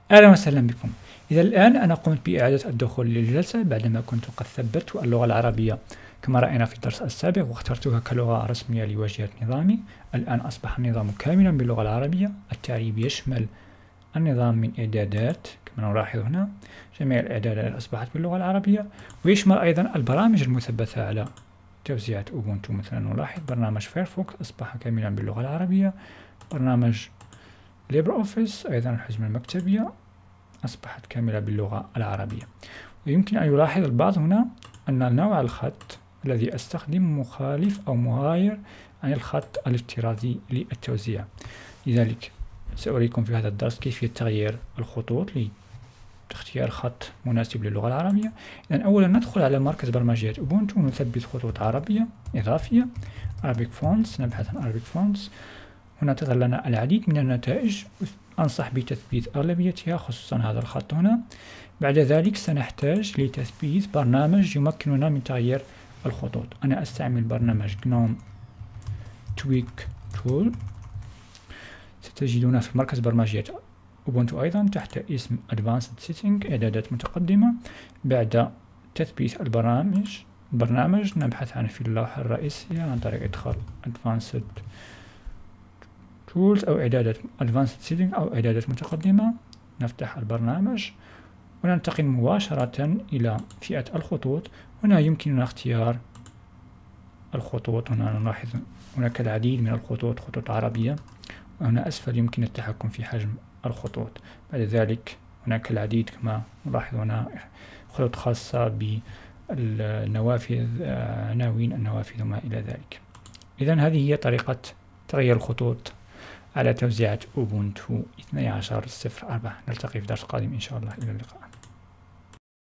أهلا وسهلا بكم. إذا الآن أنا قمت بإعادة الدخول للجلسة بعدما كنت قد ثبت اللغة العربية كما رأينا في الدرس السابق واخترتها كلغة رسمية لواجهة نظامي. الآن أصبح النظام كاملا باللغة العربية. التعريب يشمل النظام من إعدادات كما نلاحظ هنا، جميع الإعدادات أصبحت باللغة العربية، ويشمل أيضا البرامج المثبتة على توزيعة أوبونتو. مثلا نلاحظ برنامج فايرفوكس أصبح كاملا باللغة العربية، برنامج ليبر أوفيس أيضا الحزمة المكتبية أصبحت كاملة باللغة العربية. ويمكن أن يلاحظ البعض هنا أن نوع الخط الذي أستخدم مخالف أو مغاير عن الخط الافتراضي للتوزيع. لذلك سأريكم في هذا الدرس كيفية تغيير الخطوط لاختيار خط مناسب للغة العربية. إذن أولا ندخل على مركز برمجيات أوبونتو ونثبت خطوط عربية إضافية Arabic Fonts. نبحث عن Arabic Fonts. هنا تظهر لنا العديد من النتائج، أنصح بتثبيت أغلبيتها خصوصا هذا الخط هنا. بعد ذلك سنحتاج لتثبيت برنامج يمكننا من تغيير الخطوط. أنا أستعمل برنامج GNOME Tweak Tool، ستجدونه في مركز برمجيات أوبونتو أيضا تحت اسم Advanced Setting إعدادات متقدمة. بعد تثبيت البرنامج نبحث عنه في اللوحة الرئيسية عن طريق إدخال Advanced Tools أو إعدادات Advanced Setting أو إعدادات متقدمة. نفتح البرنامج وننتقل مباشرة إلى فئة الخطوط. هنا يمكننا اختيار الخطوط. هنا نلاحظ هناك العديد من الخطوط، خطوط عربية، وهنا أسفل يمكن التحكم في حجم الخطوط. بعد ذلك هناك العديد كما نلاحظ هنا خطوط خاصة بالنوافذ، عناوين النوافذ وما إلى ذلك. إذن هذه هي طريقة تغيير الخطوط على توزيعة أوبونتو 12.04. نلتقي في درس قادم إن شاء الله. إلى اللقاء.